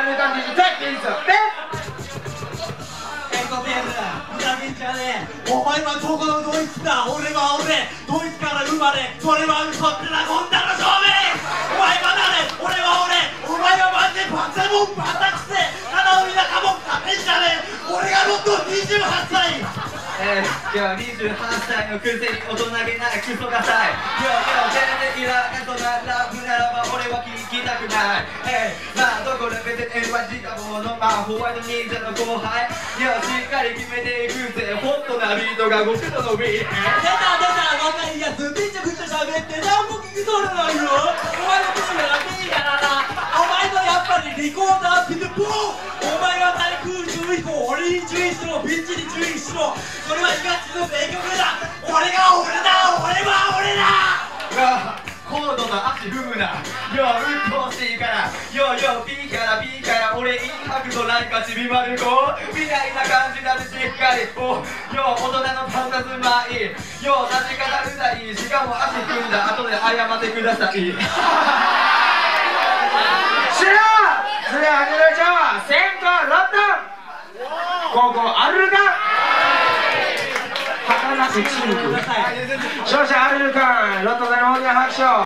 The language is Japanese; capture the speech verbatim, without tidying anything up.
ルルカンディーズザ・ゲイズでえんこペースふざけんじゃねえ。お前はどこのドイツだ。俺は俺、ドイツから生まれ、それは嘘ってなこんなの証明。お前は誰、俺は俺、お前はマジでバカモンバカくせ七海仲間勝てんじゃねえ。俺がもっとにじゅうはっさい。 えー、いやにじゅうはっさいのくせに大人げないクソがさい。いやいや全然いらんそんなラブならば俺は聞きたくない。えー、まあどこで別に エヌワイジー だもの、まあホワイト忍者の後輩。いやしっかり決めていくぜ。ホットなビートが極度のビート。出た出た若いやつめちゃくちゃ喋って何も聞き取れないよ。お前の声がいいからな。お前のやっぱりリコーダーピルポー。お前は対空注意報、俺に注意しろ、ピッチに注意しろ。それは東の名曲だ。俺が俺だ、俺は俺だ。 いや高度な足踏むな。ようっとうしいから。よよピーからピーから俺インパクトなんかちびまる子みたいな感じだってしっかり。およ大人のたたずまい。よ立ち方うざい。しかも足組んだ後で謝ってください。 終了。それでは始めましょう。先攻ロット後攻アルルカン。儚くチーム勝者アルルカン。ロットでの方に拍手を。